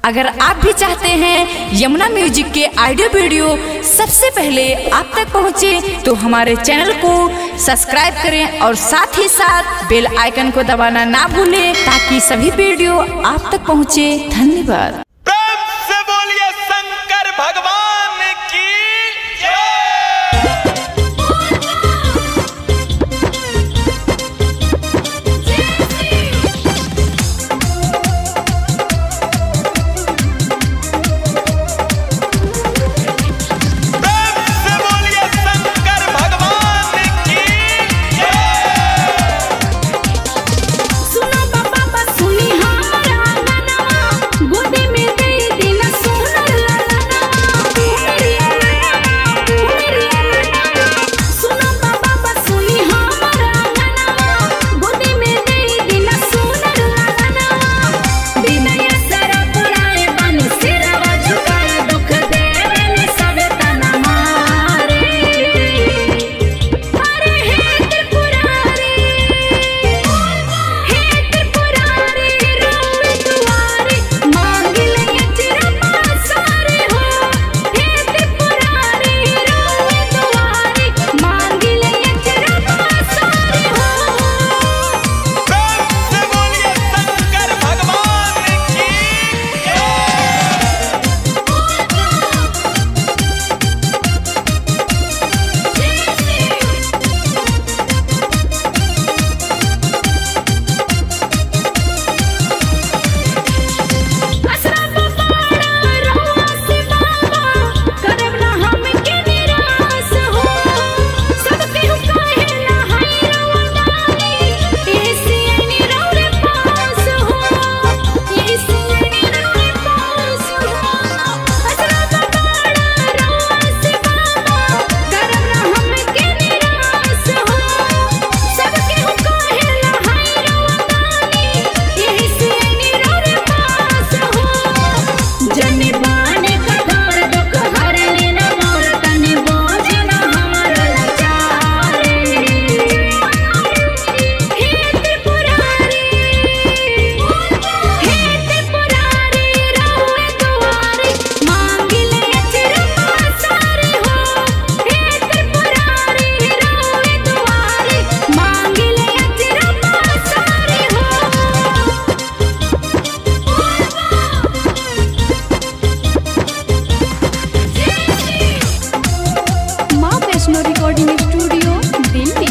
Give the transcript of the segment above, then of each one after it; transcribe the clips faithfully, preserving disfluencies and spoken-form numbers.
अगर आप भी चाहते हैं यमुना म्यूजिक के ऑडियो वीडियो सबसे पहले आप तक पहुंचे, तो हमारे चैनल को सब्सक्राइब करें और साथ ही साथ बेल आइकन को दबाना ना भूलें, ताकि सभी वीडियो आप तक पहुंचे। धन्यवाद। प्रेम से बोलिए शंकर भगवान की recording studio Delhi.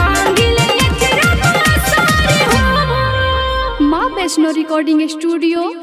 Recording studio